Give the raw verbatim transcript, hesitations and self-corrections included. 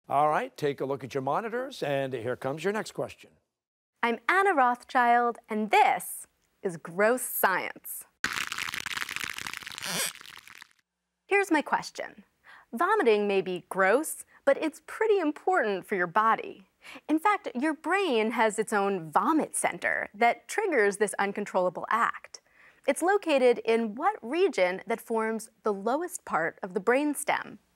All right, take a look at your monitors, and here comes your next question. I'm Anna Rothschild, and this is Gross Science. Here's my question. Vomiting may be gross, but it's pretty important for your body. In fact, your brain has its own vomit center that triggers this uncontrollable act. It's located in what region that forms the lowest part of the brainstem?